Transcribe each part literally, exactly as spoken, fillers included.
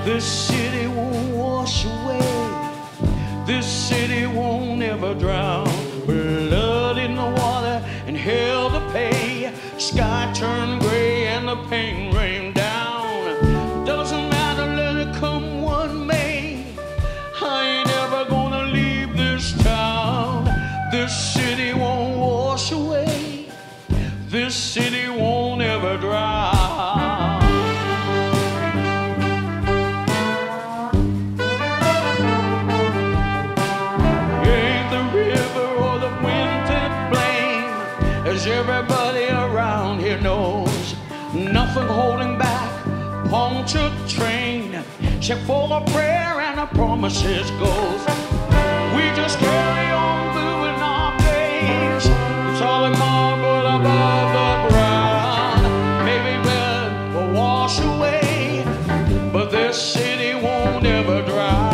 This city won't wash away. This city won't ever drown. Blood in the water and hell to pay. Sky turned gray and the pain rained down. Doesn't matter, let it come what may. I ain't ever gonna leave this town. This city won't wash away. This city won't ever drown. Ain't the river or the wind to blame, as everybody around here knows. Nothing holding back punctured train, except for a prayer and a promises goes. We just carry on moving our days. It's all in marble above the ground. Maybe we'll wash away, but this city won't ever drown.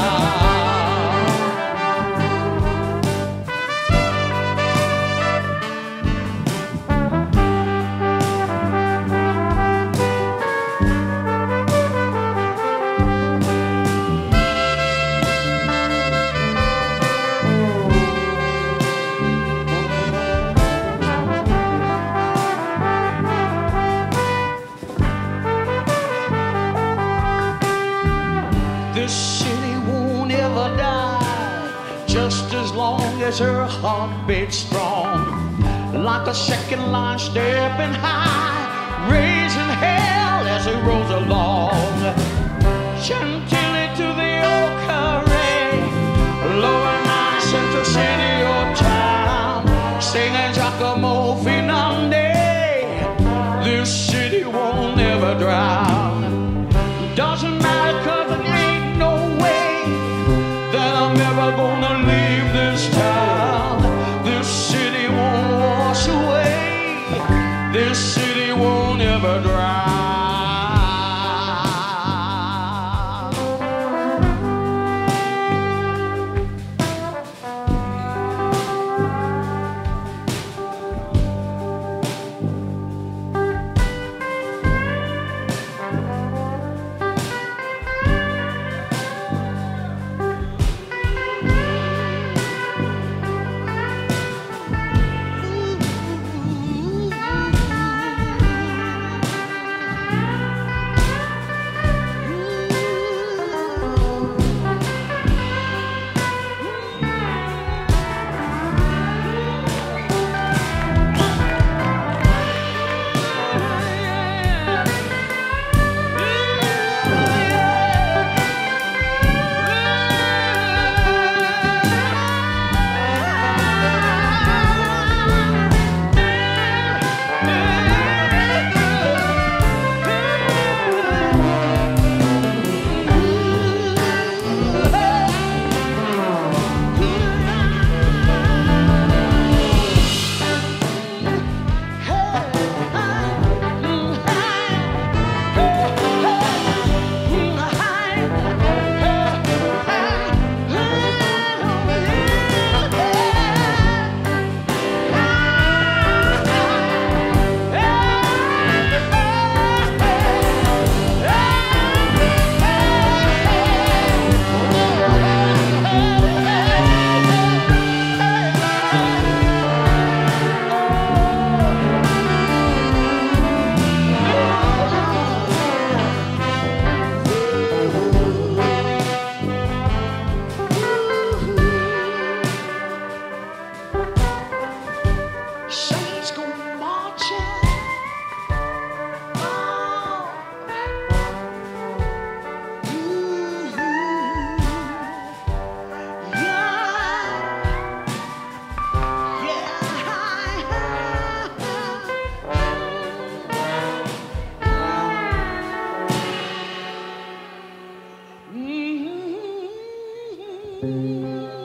This city won't ever die, just as long as her heart beats strong. Like a second line stepping high, raising hell as it rolls along. Chantilly to the old carré, lower nine Central City or town, singing Giacomo Finande. This city won't ever drown. Doesn't matter, 'cause it ain't no way that I'm ever gonna leave this town. This city won't wash away. This city won't ever drown. Mm-hmm.